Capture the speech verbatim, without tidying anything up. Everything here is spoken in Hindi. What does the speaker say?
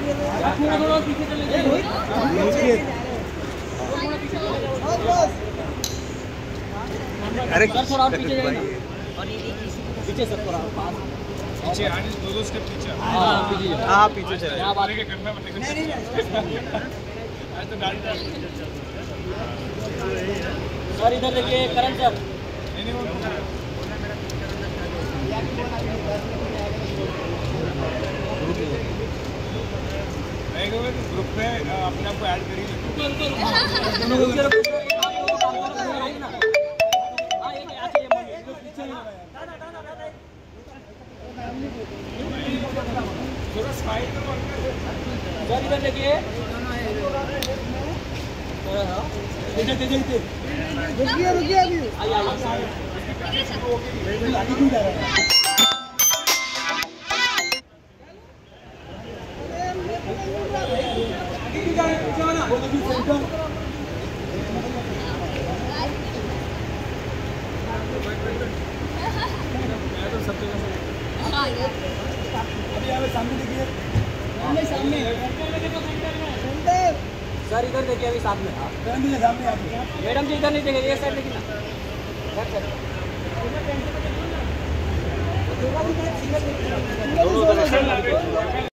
अरे थोड़ा पीछे जाइए पीछे सर थोड़ा पास पीछे आने दो दो स्टेप पीछे हाँ पीछे हाँ पीछे चले यहाँ बात के करना पड़ेगा नहीं नहीं आज तो गाड़ी सर इधर देखिए करण सर नहीं नहीं वो ग्रुप में अपने आप को ऐड करिए थोड़ा स्माइल करो सर इधर देखिए रुकिए रुकिए अभी आइए सामने देखिए सामने सर इधर देखिए अभी सामने सामने मैडम जी इधर नहीं देखेंगे ये साइड देखिए ना।